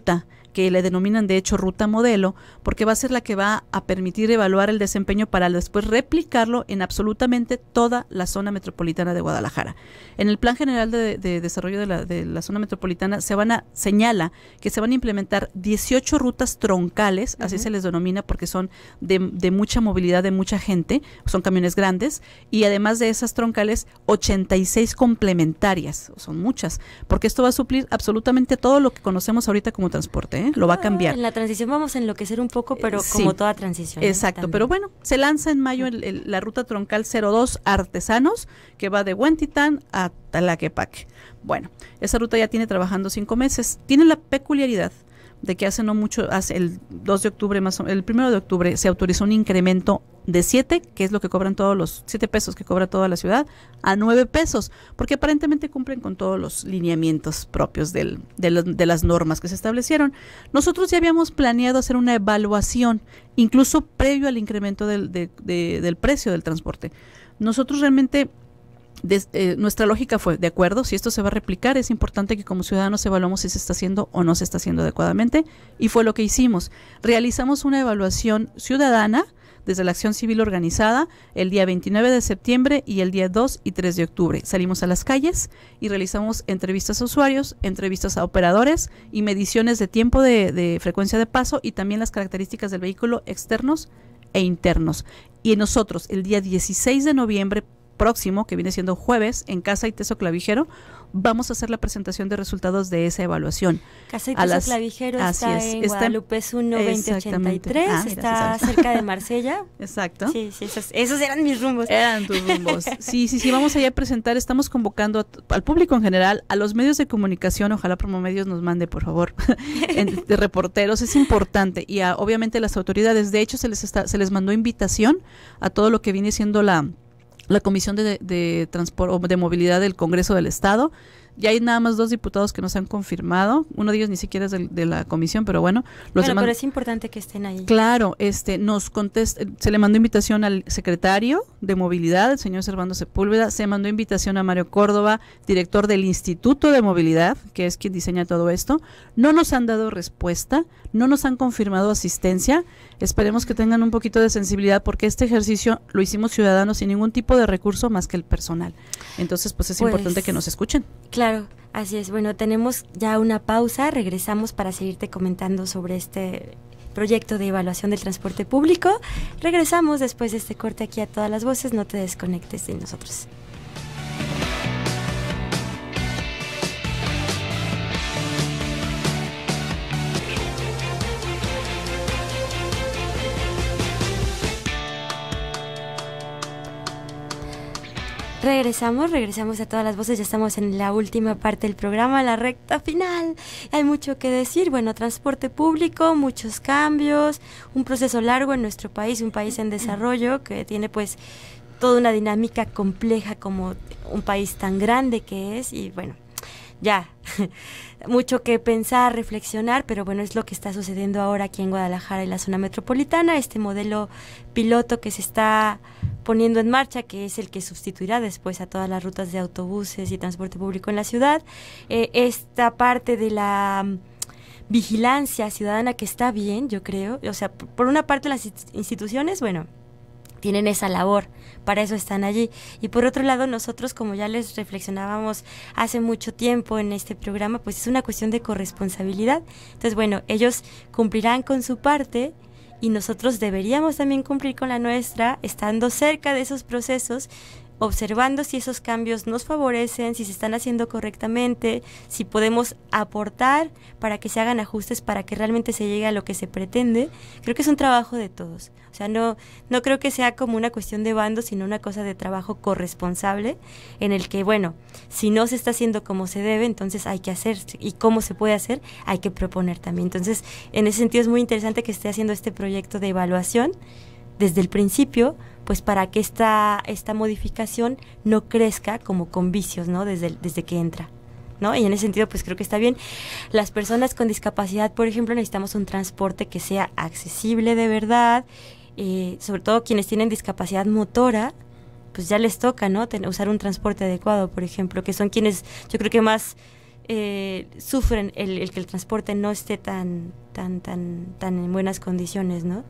que le denominan de hecho ruta modelo, porque va a ser la que va a permitir evaluar el desempeño para después replicarlo en absolutamente toda la zona metropolitana de Guadalajara. En el Plan General de, de Desarrollo de la, de la zona metropolitana se van a señala que se van a implementar dieciocho rutas troncales, uh-huh. así se les denomina porque son de, de mucha movilidad de mucha gente, son camiones grandes, y además de esas troncales, ochenta y seis complementarias, son muchas, porque esto va a suplir absolutamente todo lo que conocemos ahorita como transporte, ¿eh? Lo va a cambiar. En la transición vamos a enloquecer un poco, pero sí, como toda transición. Exacto, ¿no? Pero bueno, se lanza en mayo el, el, la ruta troncal cero dos Artesanos, que va de Huentitán a Tlaquepaque. Bueno, esa ruta ya tiene trabajando cinco meses. Tiene la peculiaridad de que hace no mucho, hace el dos de octubre, más o, el primero de octubre, se autorizó un incremento de siete, que es lo que cobran todos los siete pesos que cobra toda la ciudad, a nueve pesos, porque aparentemente cumplen con todos los lineamientos propios del, de, lo, de las normas que se establecieron. Nosotros ya habíamos planeado hacer una evaluación, incluso previo al incremento del, de, de, del precio del transporte. Nosotros realmente De, eh, nuestra lógica fue, de acuerdo, si esto se va a replicar, es importante que como ciudadanos evaluemos si se está haciendo o no se está haciendo adecuadamente, y fue lo que hicimos. Realizamos una evaluación ciudadana desde la acción civil organizada el día veintinueve de septiembre y el día dos y tres de octubre. Salimos a las calles y realizamos entrevistas a usuarios, entrevistas a operadores y mediciones de tiempo de, de frecuencia de paso y también las características del vehículo externos e internos. Y nosotros el día dieciséis de noviembre próximo, que viene siendo jueves, en Casa Iteso Clavijero, vamos a hacer la presentación de resultados de esa evaluación. Casa Iteso las, Clavijero está es, en está Guadalupe uno veinte ochenta y tres, ah, está sí cerca de Marsella. Exacto. Sí, sí, esos, esos eran mis rumbos. Eran tus rumbos. Sí, sí, sí, vamos allá a presentar, estamos convocando a, al público en general, a los medios de comunicación, ojalá Promomedios nos mande, por favor, en, de reporteros, es importante, y a, obviamente las autoridades, de hecho se les está, se les mandó invitación a todo lo que viene siendo la la Comisión de, de Transporte o de Movilidad del Congreso del Estado. Ya hay nada más dos diputados que nos han confirmado, uno de ellos ni siquiera es de, de la comisión, pero bueno. Los bueno, demás, pero es importante que estén ahí. Claro, este, nos contesta, se le mandó invitación al secretario de Movilidad, el señor Servando Sepúlveda, se mandó invitación a Mario Córdoba, director del Instituto de Movilidad, que es quien diseña todo esto. No nos han dado respuesta, no nos han confirmado asistencia. Esperemos que tengan un poquito de sensibilidad porque este ejercicio lo hicimos ciudadanos sin ningún tipo de recurso más que el personal. Entonces, pues es pues, importante que nos escuchen. Claro, así es. Bueno, tenemos ya una pausa, regresamos para seguirte comentando sobre este proyecto de evaluación del transporte público. Regresamos después de este corte aquí a Todas las Voces, no te desconectes de nosotros. Regresamos, regresamos a Todas las Voces, ya estamos en la última parte del programa, la recta final. Hay mucho que decir, bueno, transporte público, muchos cambios, un proceso largo en nuestro país, un país en desarrollo que tiene pues toda una dinámica compleja como un país tan grande que es y bueno, ya, mucho que pensar, reflexionar, pero bueno, es lo que está sucediendo ahora aquí en Guadalajara y la zona metropolitana, este modelo piloto que se está poniendo en marcha, que es el que sustituirá después a todas las rutas de autobuses y transporte público en la ciudad. Eh, esta parte de la um, vigilancia ciudadana que está bien, yo creo, o sea, por una parte las instituciones, bueno, tienen esa labor, para eso están allí. Y por otro lado, nosotros, como ya les reflexionábamos hace mucho tiempo en este programa, pues es una cuestión de corresponsabilidad. Entonces, bueno, ellos cumplirán con su parte y nosotros deberíamos también cumplir con la nuestra, estando cerca de esos procesos, observando si esos cambios nos favorecen, si se están haciendo correctamente, si podemos aportar para que se hagan ajustes, para que realmente se llegue a lo que se pretende. Creo que es un trabajo de todos. O sea, no, no creo que sea como una cuestión de bando, sino una cosa de trabajo corresponsable, en el que, bueno, si no se está haciendo como se debe, entonces hay que hacer, y cómo se puede hacer, hay que proponer también. Entonces, en ese sentido es muy interesante que esté haciendo este proyecto de evaluación desde el principio, pues para que esta, esta modificación no crezca como con vicios, ¿no? Desde, desde que entra, ¿no? Y en ese sentido, pues creo que está bien. Las personas con discapacidad, por ejemplo, necesitamos un transporte que sea accesible de verdad, eh, sobre todo quienes tienen discapacidad motora, pues ya les toca, ¿no? Ten, usar un transporte adecuado, por ejemplo, que son quienes, yo creo que más eh, sufren el, el que el transporte no esté tan, tan, tan, tan en buenas condiciones, ¿no?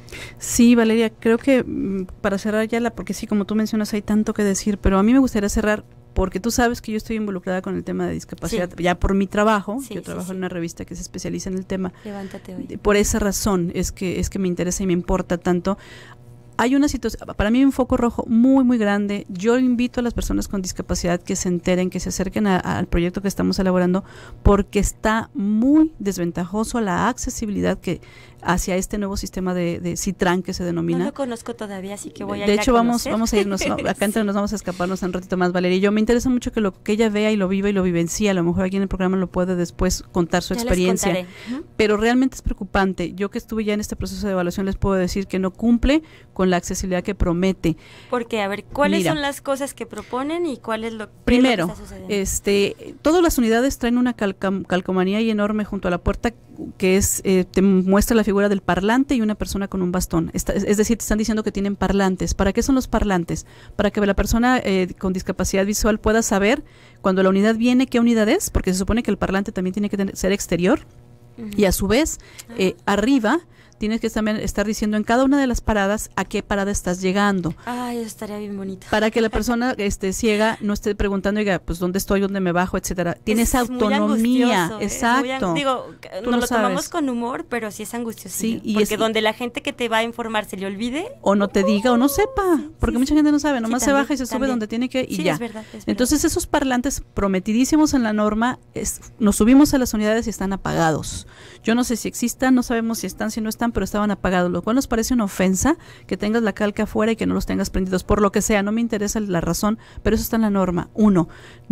Sí, Valeria, creo que para cerrar ya, la, porque sí, como tú mencionas, hay tanto que decir, pero a mí me gustaría cerrar porque tú sabes que yo estoy involucrada con el tema de discapacidad, sí. ya por mi trabajo, sí, yo trabajo sí, sí. en una revista que se especializa en el tema. Levántate hoy. Por esa razón es que es que me interesa y me importa tanto. Hay una situación, para mí hay un foco rojo muy, muy grande. Yo invito a las personas con discapacidad que se enteren, que se acerquen a, a, al proyecto que estamos elaborando, porque está muy desventajoso la accesibilidad que hacia este nuevo sistema de, de CITRAN que se denomina. No lo conozco todavía, así que voy a De ir hecho, a vamos, conocer. vamos a irnos, acá entre nos vamos a escaparnos un ratito más, Valeria. Y yo me interesa mucho que lo que ella vea y lo viva y lo vivencie. A lo mejor aquí en el programa lo puede después contar su Ya experiencia. les contaré. Uh-huh. Pero realmente es preocupante. Yo que estuve ya en este proceso de evaluación les puedo decir que no cumple con la accesibilidad que promete. Porque, a ver, ¿cuáles Mira, son las cosas que proponen y cuál es lo, primero, es lo que está sucediendo? este, todas las unidades traen una calca, calcomanía y enorme junto a la puerta que es eh, te muestra la figura del parlante y una persona con un bastón. Está, es, es decir, te están diciendo que tienen parlantes. ¿Para qué son los parlantes? Para que la persona eh, con discapacidad visual pueda saber cuando la unidad viene qué unidad es, porque se supone que el parlante también tiene que tener, ser exterior. Uh-huh. Y a su vez, eh, arriba tienes que también estar diciendo en cada una de las paradas a qué parada estás llegando. Ay, eso estaría bien bonito. Para que la persona este, ciega no esté preguntando, oiga, pues dónde estoy, dónde me bajo, etcétera. Tiene esa autonomía. Exacto. Muy, digo, Tú nos lo lo sabes. Tomamos con humor, pero sí es angustioso. Sí, y porque es, donde la gente que te va a informar se le olvide. O no te diga o no sepa, sí, porque sí, mucha gente no sabe, nomás sí, se también, baja y se sube también. donde tiene que y sí, ya. Es verdad, es verdad. Entonces esos parlantes prometidísimos en la norma, es, nos subimos a las unidades y están apagados. Yo no sé si existan, no sabemos si están, si no están, pero estaban apagados, lo cual nos parece una ofensa que tengas la calca afuera y que no los tengas prendidos, por lo que sea, no me interesa la razón, pero eso está en la norma. Uno,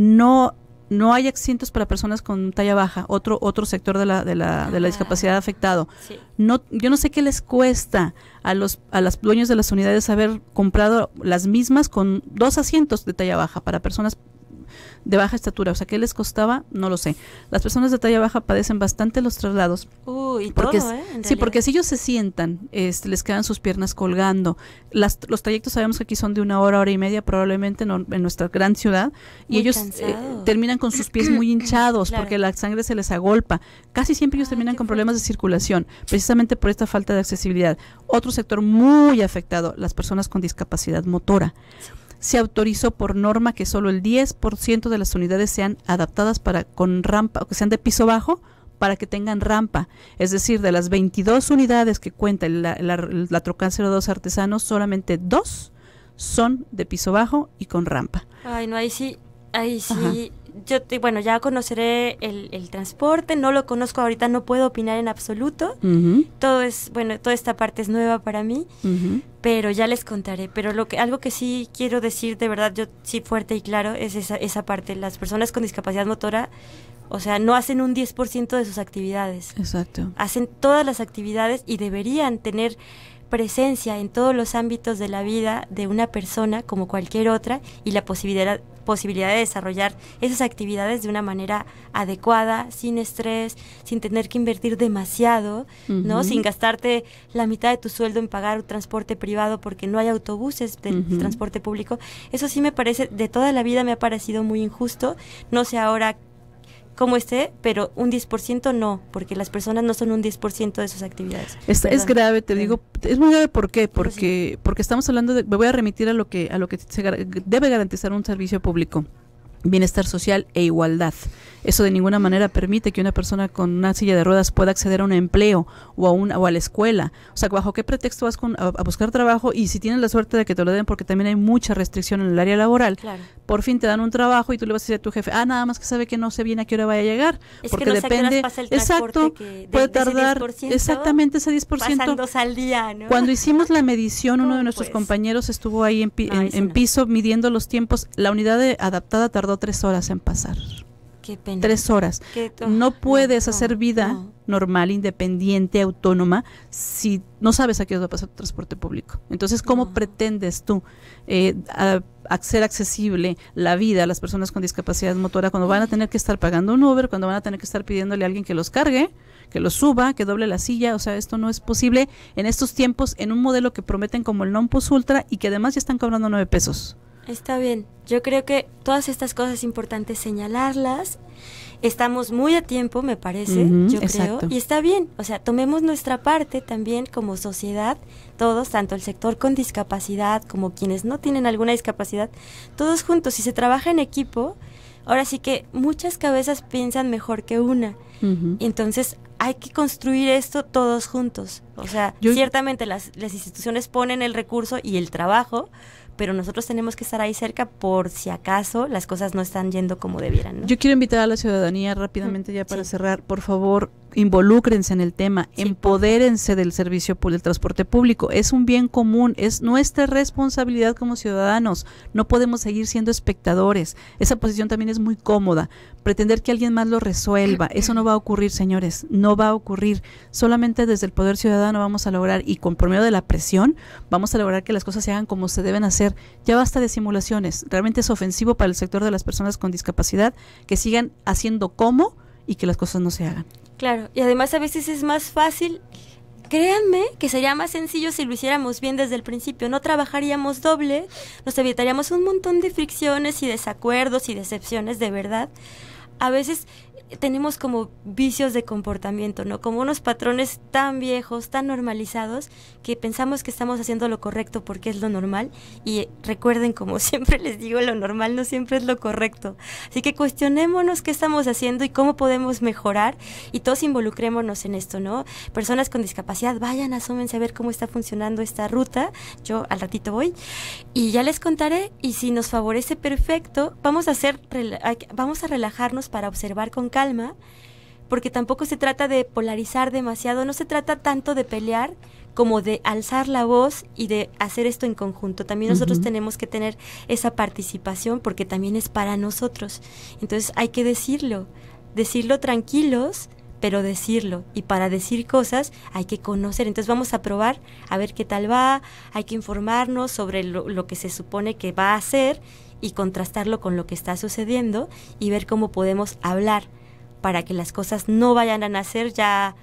no no hay asientos para personas con talla baja, otro otro sector de la de la, de la discapacidad afectado. Sí. No, yo no sé qué les cuesta a los a los dueños de las unidades haber comprado las mismas con dos asientos de talla baja para personas de baja estatura, o sea, ¿qué les costaba? No lo sé. Las personas de talla baja padecen bastante los traslados. Uh, y porque, todo, ¿eh? Sí, porque si ellos se sientan, este, les quedan sus piernas colgando. Las, los trayectos sabemos que aquí son de una hora, hora y media, probablemente no, en nuestra gran ciudad, y muy ellos eh, terminan con sus pies muy hinchados, claro, porque la sangre se les agolpa. Casi siempre ellos ah, terminan con problemas de circulación, precisamente por esta falta de accesibilidad. Otro sector muy afectado, las personas con discapacidad motora. Sí. Se autorizó por norma que solo el diez por ciento de las unidades sean adaptadas para con rampa, o que sean de piso bajo, para que tengan rampa. Es decir, de las veintidós unidades que cuenta la, la, la Trocan cero dos Artesanos, solamente dos son de piso bajo y con rampa. Ay, no, ahí sí, ahí sí. Ajá. Yo, te, bueno, ya conoceré el, el transporte, no lo conozco ahorita, no puedo opinar en absoluto. Uh-huh. Todo es, bueno, toda esta parte es nueva para mí, uh-huh, pero ya les contaré. Pero lo que algo que sí quiero decir, de verdad, yo sí fuerte y claro, es esa, esa parte. Las personas con discapacidad motora, o sea, no hacen un diez por ciento de sus actividades. Exacto. Hacen todas las actividades y deberían tener presencia en todos los ámbitos de la vida de una persona como cualquier otra y la posibilidad posibilidad de desarrollar esas actividades de una manera adecuada, sin estrés, sin tener que invertir demasiado, uh-huh, ¿no? Sin gastarte la mitad de tu sueldo en pagar un transporte privado porque no hay autobuses de uh-huh. transporte público. Eso sí me parece, de toda la vida me ha parecido muy injusto. No sé ahora cómo esté, pero un diez por ciento no, porque las personas no son un diez por ciento de sus actividades. Es, es grave, te digo, es muy grave, ¿por qué? Porque, porque estamos hablando de, me voy a remitir a lo que, a lo que se debe garantizar un servicio público: bienestar social e igualdad. Eso de ninguna manera permite que una persona con una silla de ruedas pueda acceder a un empleo o a una o a la escuela. O sea, ¿bajo qué pretexto vas con, a, a buscar trabajo? Y si tienes la suerte de que te lo den, porque también hay mucha restricción en el área laboral, claro, por fin te dan un trabajo y tú le vas a decir a tu jefe, ah, nada más que sabe que no sé bien a qué hora vaya a llegar. Es porque que no depende, sé pasa el exacto, que de, puede de tardar, ese diez por ciento, exactamente ese diez por ciento. Pasan dos al día, ¿no? Cuando hicimos la medición, uno oh, de nuestros pues. compañeros estuvo ahí en, pi, no, en, en no. piso midiendo los tiempos. La unidad de, adaptada tardó tres horas en pasar. Qué pena. Tres horas. To- no puedes no, hacer vida no. normal, independiente, autónoma, si no sabes a qué va a pasar tu transporte público. Entonces, ¿cómo no. pretendes tú eh, a, a hacer accesible la vida a las personas con discapacidad motora cuando van a tener que estar pagando un Uber, cuando van a tener que estar pidiéndole a alguien que los cargue, que los suba, que doble la silla? O sea, esto no es posible en estos tiempos, en un modelo que prometen como el non plus ultra y que además ya están cobrando nueve pesos. Está bien, yo creo que todas estas cosas es importante señalarlas estamos muy a tiempo, me parece, Uh-huh, yo exacto. creo, y está bien, o sea, tomemos nuestra parte también como sociedad, todos, tanto el sector con discapacidad como quienes no tienen alguna discapacidad, todos juntos, si se trabaja en equipo, ahora sí que muchas cabezas piensan mejor que una, Uh-huh. entonces hay que construir esto todos juntos, o sea, Yo- ciertamente las, las instituciones ponen el recurso y el trabajo, pero nosotros tenemos que estar ahí cerca por si acaso las cosas no están yendo como debieran, ¿no? Yo quiero invitar a la ciudadanía rápidamente ya para Sí. cerrar, por favor, involúcrense en el tema, Sí, empodérense del servicio pu- del transporte público, es un bien común, es nuestra responsabilidad como ciudadanos, no podemos seguir siendo espectadores, esa posición también es muy cómoda, pretender que alguien más lo resuelva, eso no va a ocurrir, señores, no va a ocurrir, solamente desde el poder ciudadano vamos a lograr, y con por medio de la presión, vamos a lograr que las cosas se hagan como se deben hacer, ya basta de simulaciones, realmente es ofensivo para el sector de las personas con discapacidad que sigan haciendo como y que las cosas no se hagan. Claro, y además a veces es más fácil, créanme que sería más sencillo si lo hiciéramos bien desde el principio, no trabajaríamos doble, nos evitaríamos un montón de fricciones y desacuerdos y decepciones de verdad. A veces tenemos como vicios de comportamiento, ¿no? Como unos patrones tan viejos, tan normalizados, que pensamos que estamos haciendo lo correcto porque es lo normal, y recuerden, como siempre les digo, lo normal no siempre es lo correcto. Así que cuestionémonos qué estamos haciendo y cómo podemos mejorar, y todos involucrémonos en esto, ¿no? Personas con discapacidad, vayan, asómense a ver cómo está funcionando esta ruta, yo al ratito voy, y ya les contaré, y si nos favorece, perfecto, vamos a hacer, vamos a relajarnos para observar con calma, porque tampoco se trata de polarizar demasiado, no se trata tanto de pelear como de alzar la voz y de hacer esto en conjunto. También nosotros uh-huh. tenemos que tener esa participación porque también es para nosotros. Entonces hay que decirlo, decirlo tranquilos, pero decirlo. Y para decir cosas hay que conocer. Entonces vamos a probar a ver qué tal va, hay que informarnos sobre lo, lo que se supone que va a hacer y contrastarlo con lo que está sucediendo y ver cómo podemos hablar para que las cosas no vayan a nacer ya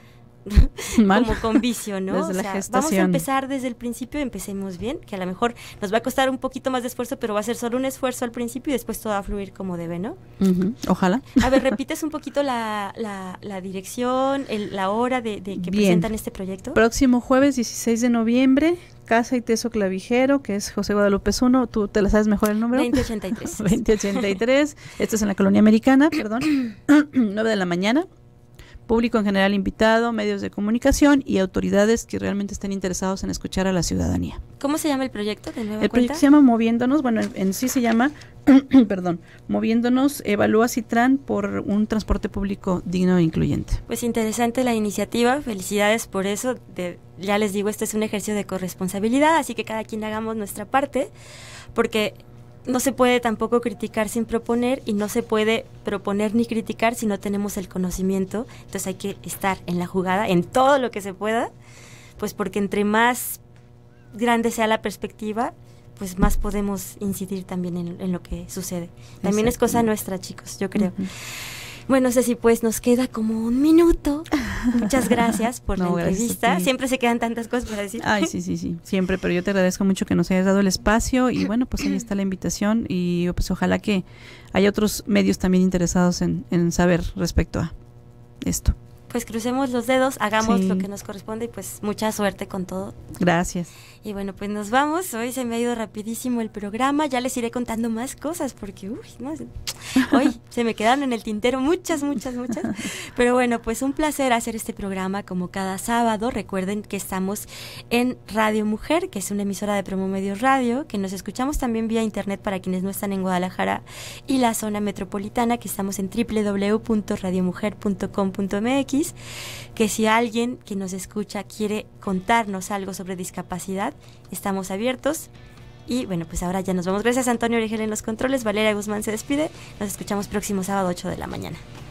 como con vicio, ¿no? Desde o la sea, gestación. Vamos a empezar desde el principio, empecemos bien, que a lo mejor nos va a costar un poquito más de esfuerzo, pero va a ser solo un esfuerzo al principio y después todo va a fluir como debe, ¿no? Uh-huh. Ojalá. A ver, ¿repites un poquito la, la, la dirección, el, la hora de, de que bien. presentan este proyecto? Próximo jueves dieciséis de noviembre, Casa y Teso Clavijero, que es José Guadalupe uno, ¿tú te la sabes mejor el número? veinte ochenta y tres. veinte ochenta y tres, esto es en la Colonia Americana, perdón, nueve de la mañana. Público en general invitado, medios de comunicación y autoridades que realmente estén interesados en escuchar a la ciudadanía. ¿Cómo se llama el proyecto? ¿De nueva el cuenta? proyecto se llama Moviéndonos, bueno, en, en sí se llama, perdón, Moviéndonos, Evalúa Citran por un transporte público digno e incluyente. Pues interesante la iniciativa, felicidades por eso. De, ya les digo, este es un ejercicio de corresponsabilidad, así que cada quien hagamos nuestra parte, porque no se puede tampoco criticar sin proponer y no se puede proponer ni criticar si no tenemos el conocimiento. Entonces hay que estar en la jugada, en todo lo que se pueda, pues porque entre más grande sea la perspectiva, pues más podemos incidir también en, en lo que sucede. También es cosa nuestra, chicos, yo creo. Uh-huh. Bueno, Ceci, pues nos queda como un minuto. Muchas gracias por no, la entrevista. Siempre se quedan tantas cosas para decir. Ay, sí, sí, sí, siempre, pero yo te agradezco mucho que nos hayas dado el espacio y bueno, pues ahí está la invitación y pues ojalá que haya otros medios también interesados en, en saber respecto a esto. Pues crucemos los dedos, hagamos sí. lo que nos corresponde y pues mucha suerte con todo. Gracias. Y bueno, pues nos vamos. Hoy se me ha ido rapidísimo el programa. Ya les iré contando más cosas porque, uy, no, hoy se me quedaron en el tintero muchas, muchas, muchas. Pero bueno, pues un placer hacer este programa como cada sábado. Recuerden que estamos en Radio Mujer, que es una emisora de Promomedios Radio, que nos escuchamos también vía internet para quienes no están en Guadalajara y la zona metropolitana, que estamos en doble u doble u doble u punto radio mujer punto com punto m x, que si alguien que nos escucha quiere contarnos algo sobre discapacidad, estamos abiertos. Y bueno, pues ahora ya nos vamos. Gracias, Antonio Origel en los controles. Valeria Guzmán se despide. Nos escuchamos próximo sábado ocho de la mañana.